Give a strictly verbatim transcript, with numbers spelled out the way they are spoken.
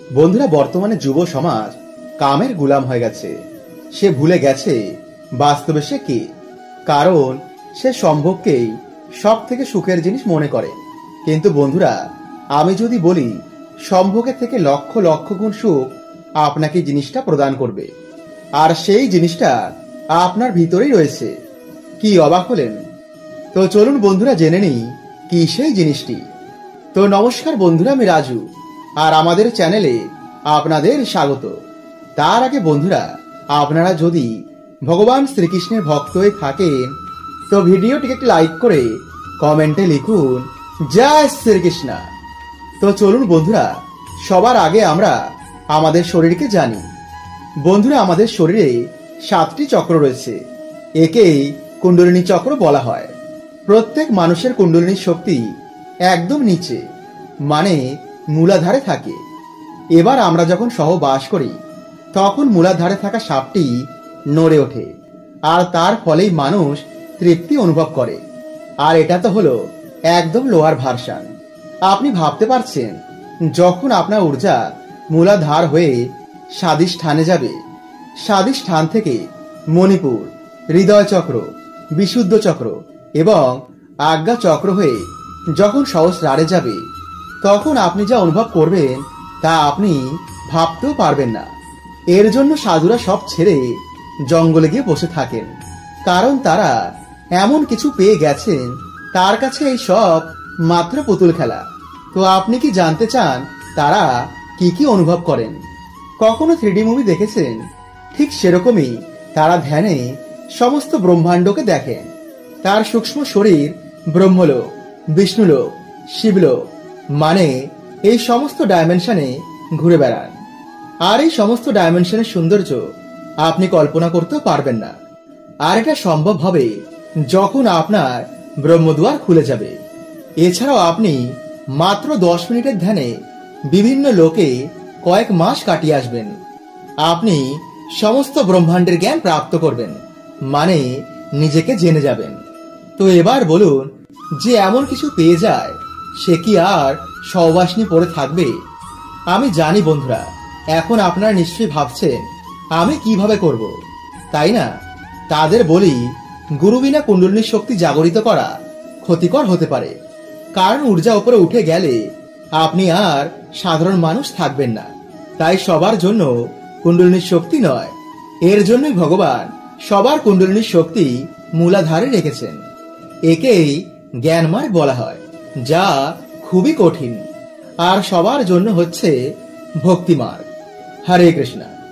বন্ধুরা, বর্তমানে যুব সমাজ কামের গুলাম হয়ে গেছে। সে ভুলে গেছে বাস্তবে সে কে। কারণ সে সম্ভোগকেই সব থেকে সুখের জিনিস মনে করে। কিন্তু বন্ধুরা, আমি যদি বলি সম্ভোগের থেকে লক্ষ লক্ষ গুণ সুখ আপনাকে জিনিসটা প্রদান করবে, আর সেই জিনিসটা আপনার ভিতরেই রয়েছে, কি অবাক হলেন? তো চলুন বন্ধুরা, জেনে নিই কি সেই জিনিসটি। তো নমস্কার বন্ধুরা, আমি রাজু, আর আমাদের চ্যানেলে আপনাদের স্বাগত। তার আগে বন্ধুরা, আপনারা যদি ভগবান শ্রীকৃষ্ণের ভক্ত হয়ে থাকেন তো ভিডিওটিকে একটি লাইক করে কমেন্টে লিখুন জয় শ্রীকৃষ্ণ। তো চলুন বন্ধুরা, সবার আগে আমরা আমাদের শরীরকে জানি। বন্ধুরা, আমাদের শরীরে সাতটি চক্র রয়েছে, একেই কুণ্ডলিনী চক্র বলা হয়। প্রত্যেক মানুষের কুণ্ডলিনী শক্তি একদম নিচে, মানে মূলাধারে থাকে। এবার আমরা যখন সহবাস করি তখন মূলাধারে থাকা সাপটি নড়ে ওঠে, আর তার ফলেই মানুষ তৃপ্তি অনুভব করে। আর এটা তো হলো একদম লোয়ার ভার্সন। আপনি ভাবতে পারছেন, যখন আপনার ঊর্জা মূলাধার হয়ে স্বাধিষ্ঠানে যাবে, স্বাধিষ্ঠান থেকে মণিপুর, হৃদয় চক্র, বিশুদ্ধ চক্র এবং আজ্ঞা চক্র হয়ে যখন সহস্রারে যাবে, তখন আপনি যা অনুভব করবেন তা আপনি ভাবতেও পারবেন না। এর জন্য সাধুরা সব ছেড়ে জঙ্গলে গিয়ে বসে থাকেন, কারণ তারা এমন কিছু পেয়ে গেছেন, তার কাছে এই সব মাত্র পুতুল খেলা। তো আপনি কি জানতে চান তারা কি কি অনুভব করেন? কখনো থ্রিডি মুভি দেখেছেন? ঠিক সেরকমই তারা ধ্যানে সমস্ত ব্রহ্মাণ্ডকে দেখেন। তার সূক্ষ্ম শরীর ব্রহ্মলোক, বিষ্ণুলোক, শিবলোক, মানে এই সমস্ত ডাইমেনশনে ঘুরে বেড়ান। আর এই সমস্ত ডাইমেনশনের সৌন্দর্য আপনি কল্পনা করতেও পারবেন না। আর এটা সম্ভব হবে যখন আপনার ব্রহ্মদুয়ার খুলে যাবে। এছাড়াও আপনি মাত্র দশ মিনিটের ধ্যানে বিভিন্ন লোকে কয়েক মাস কাটিয়ে আসবেন। আপনি সমস্ত ব্রহ্মাণ্ডের জ্ঞান প্রাপ্ত করবেন, মানে নিজেকে জেনে যাবেন। তো এবার বলুন, যে এমন কিছু পেয়ে যায় সে কি আর সহবাস নিয়ে পড়ে থাকবে? আমি জানি বন্ধুরা, এখন আপনারা নিশ্চয়ই ভাবছেন আমি কিভাবে করব, তাই না? তাদের বলি, গুরু বিনা কুণ্ডলিনী শক্তি জাগরিত করা ক্ষতিকর হতে পারে। কারণ ঊর্জা উপরে উঠে গেলে আপনি আর সাধারণ মানুষ থাকবেন না। তাই সবার জন্য কুণ্ডলিনী শক্তি নয়। এর জন্যই ভগবান সবার কুণ্ডলিনী শক্তি মূলাধারে রেখেছেন। একেই জ্ঞানময় বলা হয়, যা খুবই কঠিন। আর সবার জন্য হচ্ছে ভক্তিমার্গ। হরে কৃষ্ণ।